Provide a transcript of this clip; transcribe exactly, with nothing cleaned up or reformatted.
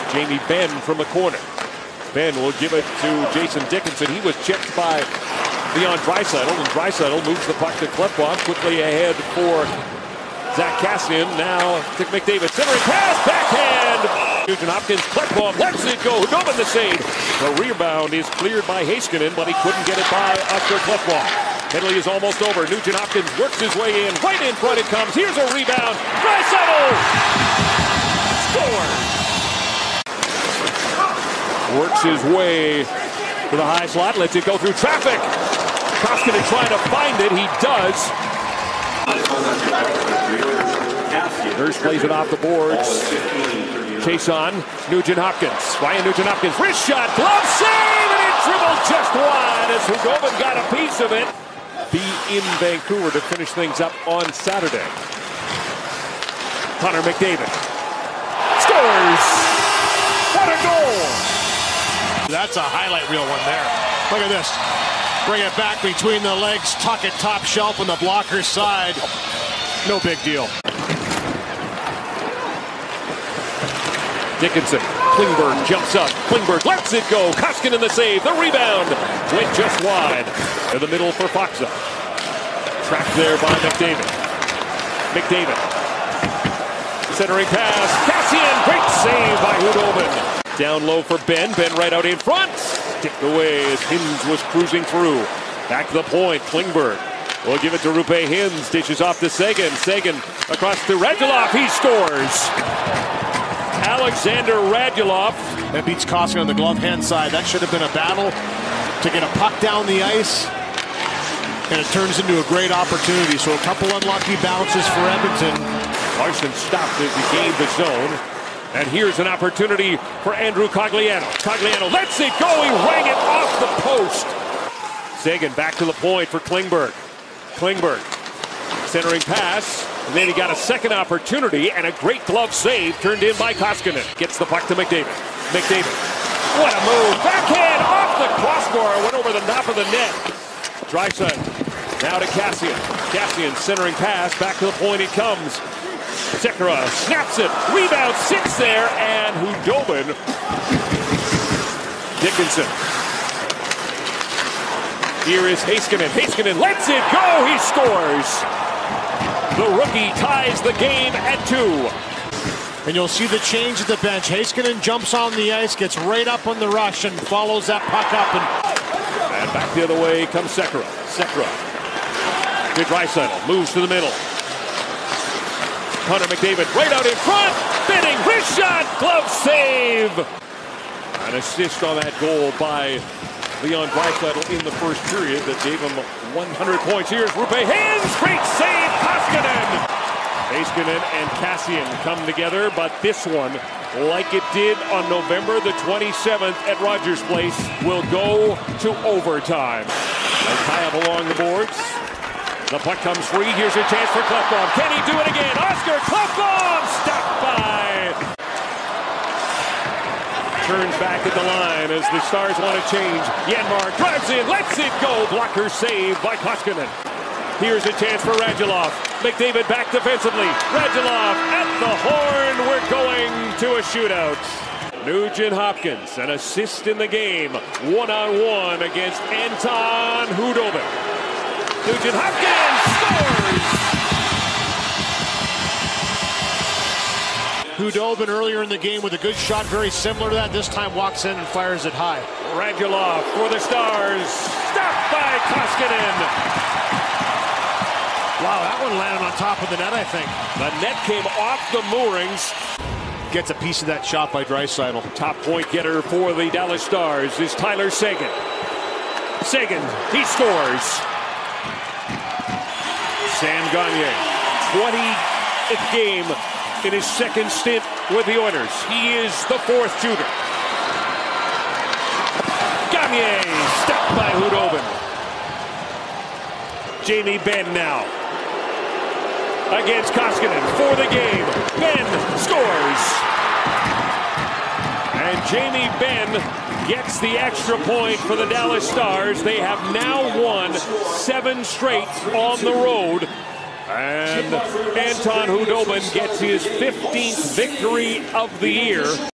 Jamie Benn from the corner. Benn will give it to Jason Dickinson. He was checked by Leon Draisaitl, and Draisaitl moves the puck to Klefbom, quickly ahead for Zack Kassian. Now to McDavid, centering pass, backhand. Nugent Hopkins, Klefbom lets it go. Khudobin the save. The rebound is cleared by Heiskanen, but he couldn't get it by Oscar Klefbom. Penalty is almost over. Nugent Hopkins works his way in. Right in front it comes. Here's a rebound. Draisaitl scores. Works his way to the high slot. Lets it go through traffic. Koskinen trying to find it. He does. Nurse plays it off the boards. Chase on. Nugent Hopkins. Ryan Nugent Hopkins. Wrist shot. Glove save. And it dribbled just wide as Khudobin got a piece of it. Be in Vancouver to finish things up on Saturday. Connor McDavid scores! What a goal! That's a highlight reel one there. Look at this. Bring it back between the legs, tuck it top shelf on the blocker's side. No big deal. Dickinson, Klingberg jumps up. Klingberg lets it go. Koskinen the save. The rebound went just wide. In the middle for Faksa. Tracked there by McDavid. McDavid. Centering pass. Kassian. Great save by Khudobin. Down low for Benn. Benn right out in front. Tipped away as Hintz was cruising through. Back to the point. Klingberg will give it to Roope Hintz. Dishes off to Seguin. Seguin across to Radulov. He scores. Alexander Radulov. That beats Koskinen on the glove hand side. That should have been a battle to get a puck down the ice. And it turns into a great opportunity. So a couple unlucky bounces for Edmonton. Larson stopped as he gained the zone. And here's an opportunity for Andrew Cogliano. Cogliano lets it go. He rang it off the post. Seguin back to the point for Klingberg. Klingberg centering pass. And then he got a second opportunity and a great glove save turned in by Koskinen. Gets the puck to McDavid. McDavid. What a move. Backhand off the crossbar. Went over the top of the net. Draisaitl. Now to Kassian. Kassian centering pass. Back to the point he comes. Sekera snaps it. Rebound sits there. And Khudobin. Dickinson. Here is Heiskanen. Heiskanen lets it go. He scores. The rookie ties the game at two. And you'll see the change at the bench. Heiskanen jumps on the ice, gets right up on the rush, and follows that puck up. And, and back the other way comes Sekera. Sekera. To Draisaitl. Moves to the middle. Connor McDavid right out in front. Benning. Wrist shot. Glove save. An assist on that goal by Leon Draisaitl in the first period that gave him one hundred points. Here's Roope Hintz. Great save. Koskinen. Heiskanen and Kassian come together, but this one, like it did on November the twenty-seventh at Rogers Place, will go to overtime. They tie up along the boards. The puck comes free. Here's a chance for Klefbom. Can he do it again? Oscar Klefbom stopped by. Turns back at the line as the Stars want to change. Janmark drives in, lets it go. Blocker saved by Koskinen. Here's a chance for Radulov. McDavid back defensively. Radulov at the horn. We're going to a shootout. Nugent Hopkins, an assist in the game. One-on-one against Anton Khudobin. Nugent Hopkins scores! Khudobin earlier in the game with a good shot, very similar to that. This time walks in and fires it high. Radulov for the Stars. Stopped by Koskinen. Wow, that one landed on top of the net, I think. The net came off the moorings. Gets a piece of that shot by Draisaitl. Top point getter for the Dallas Stars is Tyler Seguin. Seguin, he scores. Sam Gagner, twentieth game in his second stint with the Oilers. He is the fourth shooter. Gagner, stopped by Khudobin. Jamie Benn now. Against Koskinen for the game. Benn scores. And Jamie Benn gets the extra point for the Dallas Stars. They have now won seven straight on the road. And Anton Khudobin gets his fifteenth victory of the year.